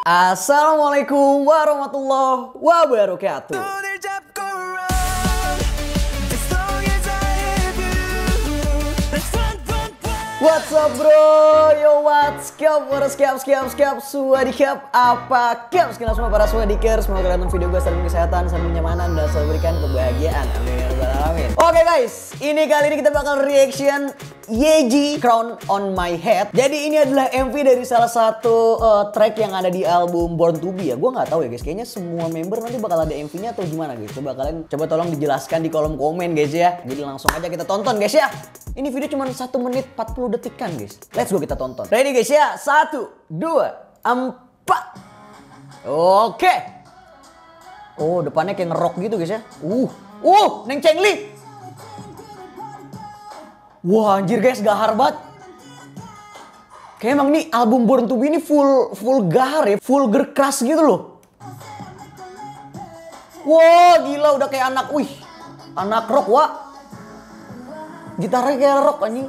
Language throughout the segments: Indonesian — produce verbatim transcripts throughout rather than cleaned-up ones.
Assalamualaikum warahmatullahi wabarakatuh. What's up bro, yo what's up, what's up, skap, skap, swadikap, apa kap, sekian semua para swadikers. Semoga kalian nonton video gue selalu kesehatan, selalu kenyamanan, dan selalu berikan kebahagiaan. Amin ya rabbal alamin. Oke guys, ini kali ini kita bakal reaction Yeji Crown on My Head. Jadi ini adalah M V dari salah satu uh, track yang ada di album Born to Be ya. Gue nggak tahu ya guys, kayaknya semua member nanti bakal ada M V-nya atau gimana guys. Coba kalian coba tolong dijelaskan di kolom komen guys ya. Jadi langsung aja kita tonton guys ya. Ini video cuma satu menit empat puluh detikan guys. Let's go kita tonton. Ready guys ya? Satu, dua, empat. Oke. Oh depannya kayak ngerok gitu guys ya. Uh, uh, Neng Chengli. Wah anjir guys, gahar banget. Kayak emang nih album Born to Be ini full full gahar ya, vulgar keras gitu loh. Wah gila udah kayak anak, wih, anak rock wah. Gitarnya kayak rock anjing.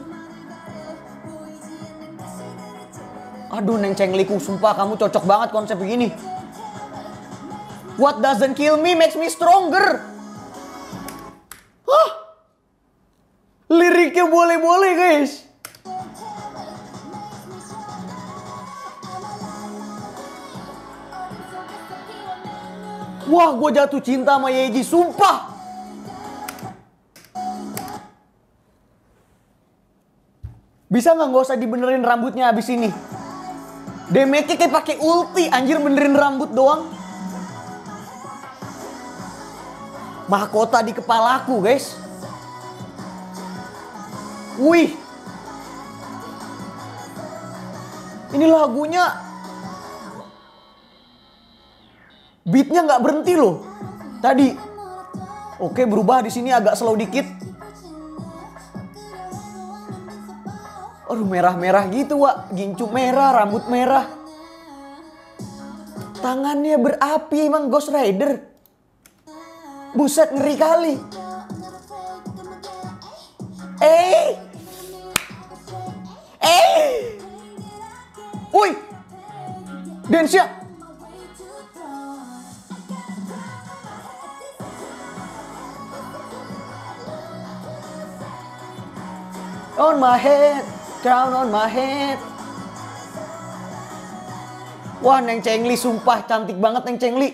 Aduh Neng Chengliku, sumpah kamu cocok banget konsep begini. What doesn't kill me makes me stronger. Hah? Liriknya boleh-boleh guys. Wah gue jatuh cinta sama Yeji, sumpah. Bisa nggak nggak usah dibenerin rambutnya abis ini? Demeke kayak pakai ulti anjir, benerin rambut doang. Mahkota di kepalaku guys. Wih, ini lagunya beatnya nggak berhenti loh. Tadi, oke berubah di sini agak slow dikit. Aduh merah-merah gitu wak, gincu merah, rambut merah. Tangannya berapi, emang Ghost Rider. Buset ngeri kali. Eh. Eh, woi, dance ya. On my head, crown on my head. Wah Neng Chengli, sumpah cantik banget Neng Chengli.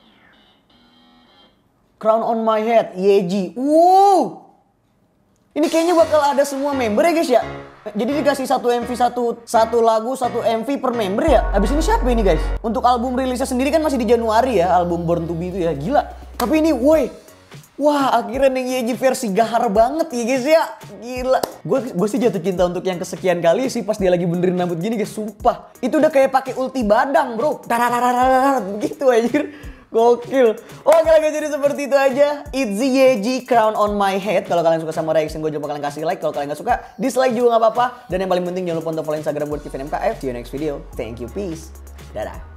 Crown on my head, Yeji. Wuh. Ini kayaknya bakal ada semua member ya guys ya. Jadi dikasih satu M V, satu, satu lagu, satu M V per member ya. Abis ini siapa ini guys? Untuk album rilisnya sendiri kan masih di Januari ya. Album Born to Be itu ya. Gila. Tapi ini woi. Wah akhirnya Neng Yeji versi gahar banget ya guys ya. Gila. Gue gue sih jatuh cinta untuk yang kesekian kali sih pas dia lagi benerin rambut gini guys. Sumpah. Itu udah kayak pakai ulti badang bro. Tararararara begitu anjir. Gokil. Oke lah guys, jadi seperti itu aja. It's Yeji Crown on My Head. Kalau kalian suka sama reaction gue, jangan lupa kalian kasih like. Kalau kalian gak suka, dislike juga gak apa-apa. Dan yang paling penting jangan lupa untuk follow Instagram buat Kevin M K F. See you next video. Thank you, peace. Dadah.